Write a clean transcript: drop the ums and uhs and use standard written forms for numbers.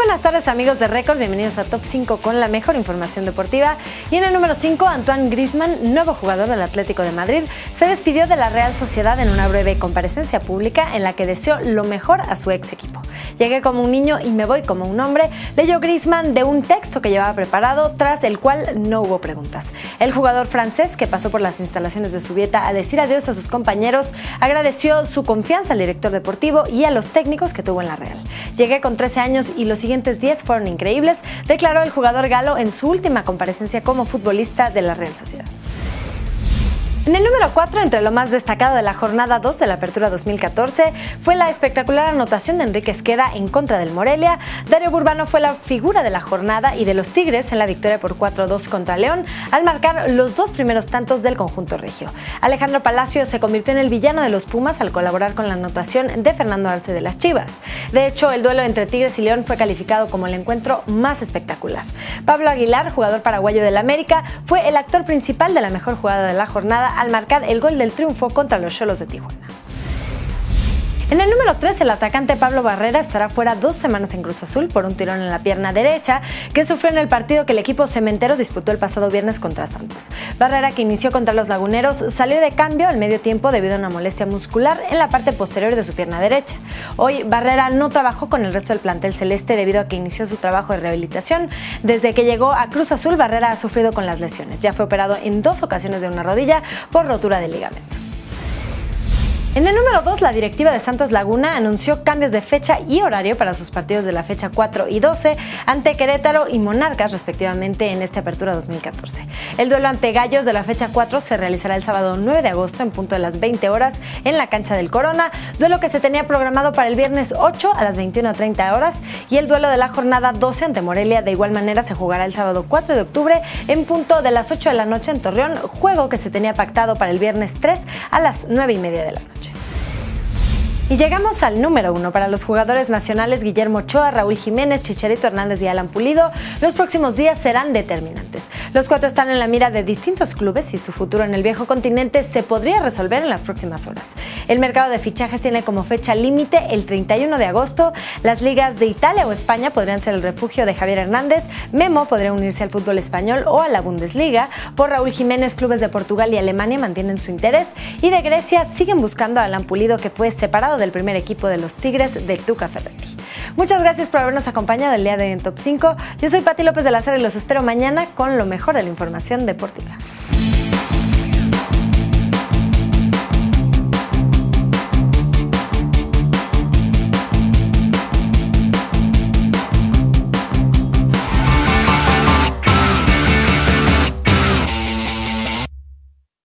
buenas tardes, amigos de Record, bienvenidos a Top 5 con la mejor información deportiva. Y en el número 5, Antoine Griezmann, nuevo jugador del Atlético de Madrid, se despidió de la Real Sociedad en una breve comparecencia pública en la que deseó lo mejor a su ex equipo. Llegué como un niño y me voy como un hombre, leyó Griezmann de un texto que llevaba preparado, tras el cual no hubo preguntas. El jugador francés, que pasó por las instalaciones de Zubieta a decir adiós a sus compañeros, agradeció su confianza al director deportivo y a los técnicos que tuvo en la Real. Llegué con 13 años y los siguientes 10 fueron increíbles, declaró el jugador galo en su última comparecencia como futbolista de la Real Sociedad. En el número 4, entre lo más destacado de la jornada 2 de la Apertura 2014, fue la espectacular anotación de Enrique Esqueda en contra del Morelia. Dario Burbano fue la figura de la jornada y de los Tigres en la victoria por 4-2 contra León, al marcar los dos primeros tantos del conjunto regio. Alejandro Palacio se convirtió en el villano de los Pumas al colaborar con la anotación de Fernando Arce de las Chivas. De hecho, el duelo entre Tigres y León fue calificado como el encuentro más espectacular. Pablo Aguilar, jugador paraguayo del América, fue el actor principal de la mejor jugada de la jornada al marcar el gol del triunfo contra los Xolos de Tijuana. En el número 3, el atacante Pablo Barrera estará fuera 2 semanas en Cruz Azul por un tirón en la pierna derecha que sufrió en el partido que el equipo cementero disputó el pasado viernes contra Santos. Barrera, que inició contra los Laguneros, salió de cambio al medio tiempo debido a una molestia muscular en la parte posterior de su pierna derecha. Hoy, Barrera no trabajó con el resto del plantel celeste debido a que inició su trabajo de rehabilitación. Desde que llegó a Cruz Azul, Barrera ha sufrido con las lesiones. Ya fue operado en 2 ocasiones de una rodilla por rotura de ligamentos. En el número 2, la directiva de Santos Laguna anunció cambios de fecha y horario para sus partidos de la fecha 4 y 12 ante Querétaro y Monarcas, respectivamente, en esta Apertura 2014. El duelo ante Gallos de la fecha 4 se realizará el sábado 9 de agosto en punto de las 20 horas en la cancha del Corona, duelo que se tenía programado para el viernes 8 a las 21:30 horas, y el duelo de la jornada 12 ante Morelia de igual manera se jugará el sábado 4 de octubre en punto de las 8 de la noche en Torreón, juego que se tenía pactado para el viernes 3 a las 9:30 de la noche. Y llegamos al número 1 para los jugadores nacionales Guillermo Ochoa, Raúl Jiménez, Chicharito Hernández y Alan Pulido. Los próximos días serán determinantes. Los 4 están en la mira de distintos clubes y su futuro en el viejo continente se podría resolver en las próximas horas. El mercado de fichajes tiene como fecha límite el 31 de agosto. Las ligas de Italia o España podrían ser el refugio de Javier Hernández. Memo podría unirse al fútbol español o a la Bundesliga. Por Raúl Jiménez, clubes de Portugal y Alemania mantienen su interés. Y de Grecia siguen buscando a Alan Pulido, que fue separado del primer equipo de los Tigres de Tuca Ferretti. Muchas gracias por habernos acompañado el día de hoy en Top 5. Yo soy Pati López de la Sera y los espero mañana con lo mejor de la información deportiva.